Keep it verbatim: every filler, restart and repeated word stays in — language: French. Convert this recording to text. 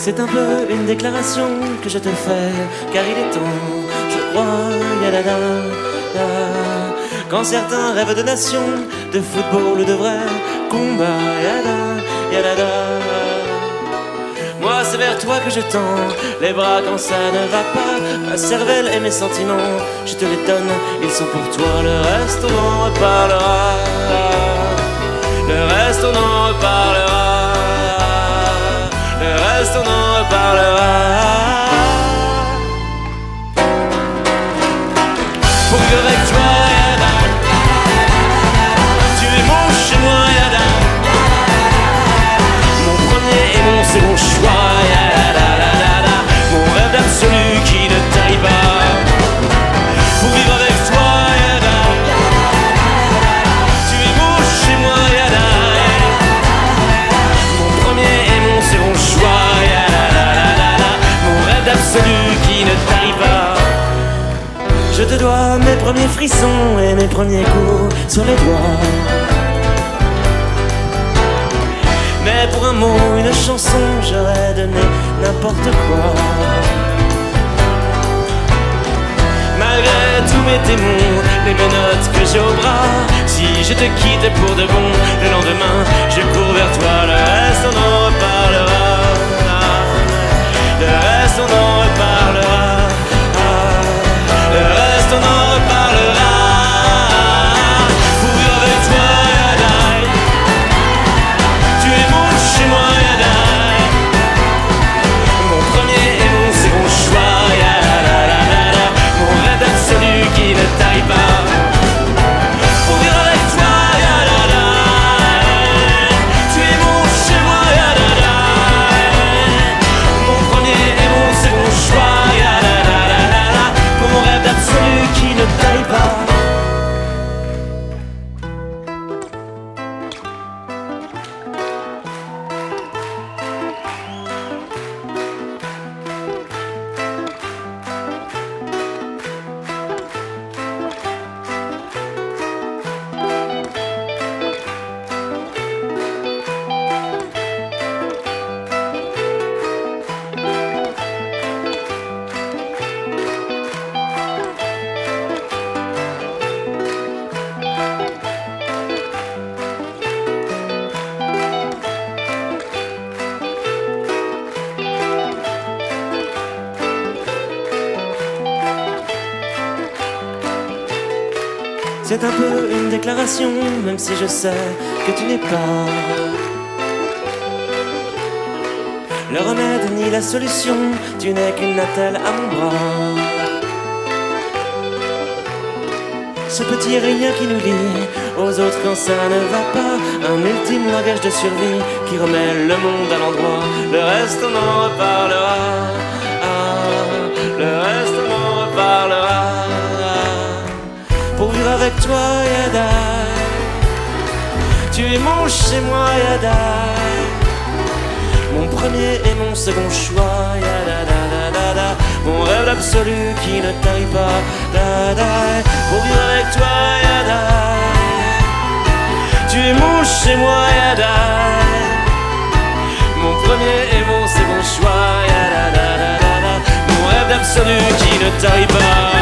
C'est un peu une déclaration que je te fais, car il est temps, je crois, yadada, da. Quand certains rêvent de nation, de football ou de vrai combat, yada, yadada. Moi c'est vers toi que je tends les bras quand ça ne va pas. Ma cervelle et mes sentiments, je te les donne, ils sont pour toi. Le reste on en reparlera, le reste on en reparlera, le reste on en reparlera. Pour vivre avec toi, yada, tu es mon chez moi, yada, mon premier et mon second choix, yada, yada, mon rêve absolu qui ne taille pas. Pour vivre avec toi, yada, tu es mon chez moi, yada, mon premier et mon second choix, yada, yada, mon rêve absolu qui ne taille pas. Je te dois mes premiers frissons et mes premiers coups sur les doigts. Mais pour un mot, une chanson, j'aurais donné n'importe quoi. Malgré tous mes démons, les menottes que j'ai au bras, si je te quitte pour de bon, le lendemain, je cours vers toi. Le reste, on en reparlera. Le reste, on en reparlera. Le reste, on en reparlera. Pour vivre avec toi, yada, tu es mon chez moi, yada, mon premier et mon second choix, yada, yada, mon rêve absolu qui ne taille pas. Pour vivre avec toi, yada, tu es mon chez moi, yada, mon premier et mon second choix, yada, yada, mon rêve absolu qui ne taille pas. C'est un peu une déclaration, même si je sais que tu n'es pas le remède ni la solution, tu n'es qu'une attelle à mon bras. Ce petit rien qui nous lie aux autres quand ça ne va pas, un ultime langage de survie qui remet le monde à l'endroit. Le reste on en reparlera, ah, le reste on en reparlera. Pour vivre avec toi, yada, tu es mon chez moi, yada, mon premier et mon second choix, yada, da, da, da, da, mon rêve absolu qui ne taille pas, da, da. Pour vivre avec toi, yada, tu es mon chez moi, yada, mon premier et mon second choix, yada, da, da, da, da, mon rêve absolu qui ne taille pas.